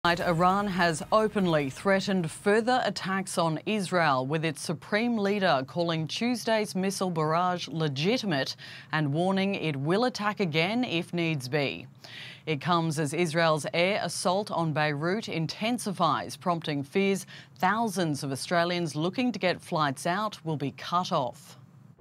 Iran has openly threatened further attacks on Israel, with its supreme leader calling Tuesday's missile barrage legitimate and warning it will attack again if needs be. It comes as Israel's air assault on Beirut intensifies, prompting fears thousands of Australians looking to get flights out will be cut off.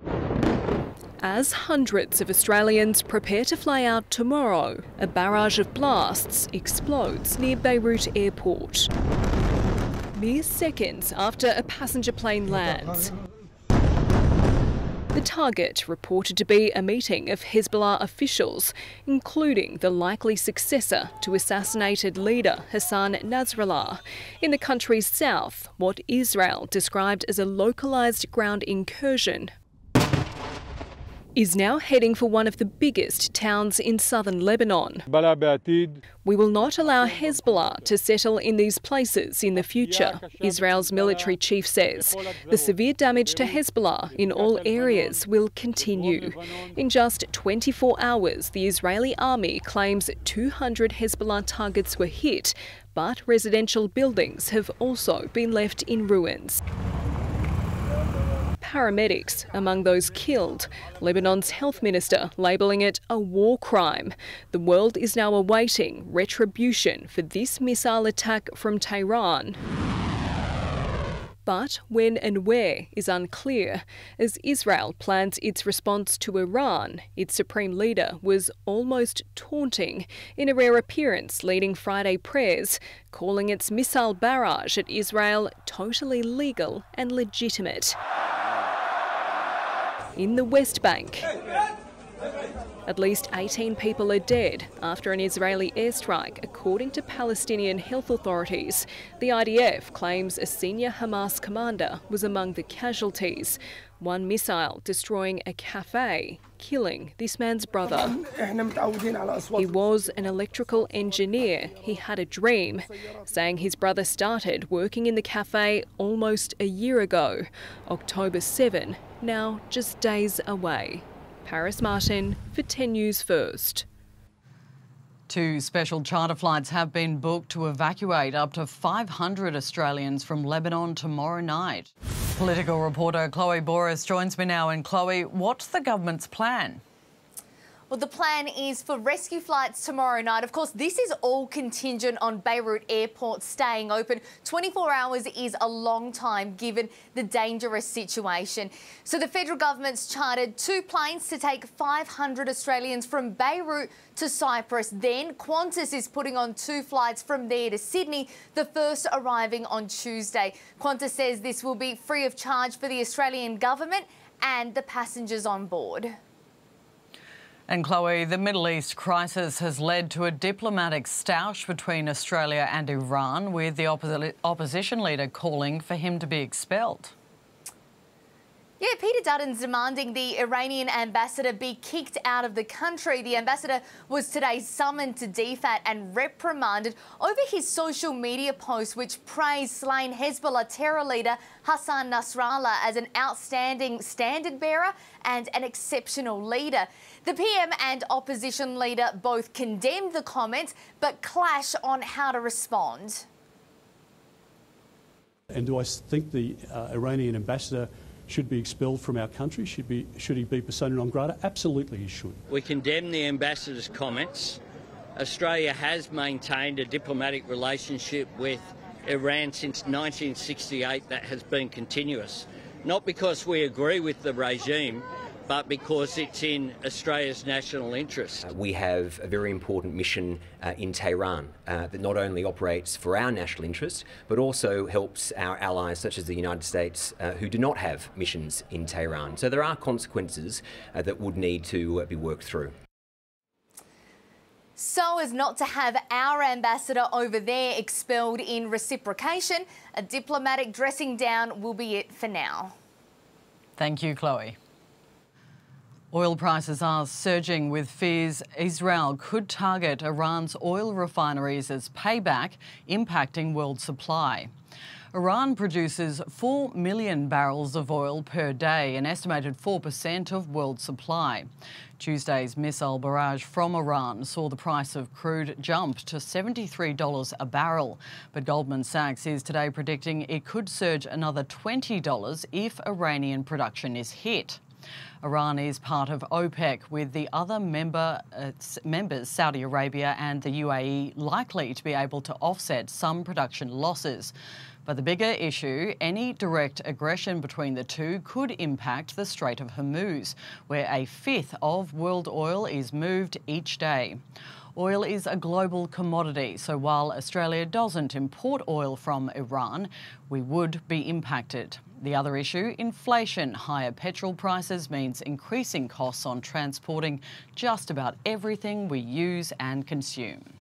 As hundreds of Australians prepare to fly out tomorrow, a barrage of blasts explodes near Beirut airport. Mere seconds after a passenger plane lands. The target reported to be a meeting of Hezbollah officials, including the likely successor to assassinated leader Hassan Nasrallah, in the country's south, what Israel described as a localised ground incursion is now heading for one of the biggest towns in southern Lebanon. We will not allow Hezbollah to settle in these places in the future, Israel's military chief says. The severe damage to Hezbollah in all areas will continue. In just 24 hours, the Israeli army claims 200 Hezbollah targets were hit, but residential buildings have also been left in ruins. Paramedics among those killed, Lebanon's health minister labelling it a war crime. The world is now awaiting retribution for this missile attack from Tehran. But when and where is unclear, as Israel plans its response to Iran. Its supreme leader was almost taunting in a rare appearance leading Friday prayers, calling its missile barrage at Israel totally legal and legitimate. In the West Bank, at least 18 people are dead after an Israeli airstrike, according to Palestinian health authorities. The IDF claims a senior Hamas commander was among the casualties. One missile destroying a cafe, killing this man's brother. He was an electrical engineer. He had a dream, saying his brother started working in the cafe almost a year ago. October 7, now just days away. Paris Martin for 10 News First. 2 special charter flights have been booked to evacuate up to 500 Australians from Lebanon tomorrow night. Political reporter Chloe Boris joins me now. And Chloe, what's the government's plan? Well, the plan is for rescue flights tomorrow night. Of course, this is all contingent on Beirut airport staying open. 24 hours is a long time given the dangerous situation. So the federal government's chartered 2 planes to take 500 Australians from Beirut to Cyprus. Then Qantas is putting on 2 flights from there to Sydney, the first arriving on Tuesday. Qantas says this will be free of charge for the Australian government and the passengers on board. And Chloe, the Middle East crisis has led to a diplomatic stoush between Australia and Iran, with the opposition leader calling for him to be expelled. Yeah, Peter Dutton's demanding the Iranian ambassador be kicked out of the country. The ambassador was today summoned to DFAT and reprimanded over his social media post, which praised slain Hezbollah terror leader Hassan Nasrallah as an outstanding standard bearer and an exceptional leader. The PM and opposition leader both condemned the comments but clash on how to respond. And do I think the Iranian ambassador should be expelled from our country? Should he be persona non grata? Absolutely he should. We condemn the ambassador's comments. Australia has maintained a diplomatic relationship with Iran since 1968 that has been continuous. Not because we agree with the regime, but because it's in Australia's national interest. We have a very important mission in Tehran that not only operates for our national interest, but also helps our allies such as the United States who do not have missions in Tehran. So there are consequences that would need to be worked through. So as not to have our ambassador over there expelled in reciprocation, a diplomatic dressing down will be it for now. Thank you, Chloe. Oil prices are surging with fears Israel could target Iran's oil refineries as payback, impacting world supply. Iran produces 4 million barrels of oil per day, an estimated 4% of world supply. Tuesday's missile barrage from Iran saw the price of crude jump to $73 a barrel. But Goldman Sachs is today predicting it could surge another $20 if Iranian production is hit. Iran is part of OPEC, with the other members, Saudi Arabia and the UAE, likely to be able to offset some production losses. But the bigger issue, any direct aggression between the two could impact the Strait of Hormuz, where a fifth of world oil is moved each day. Oil is a global commodity, so while Australia doesn't import oil from Iran, we would be impacted. The other issue, inflation. Higher petrol prices means increasing costs on transporting just about everything we use and consume.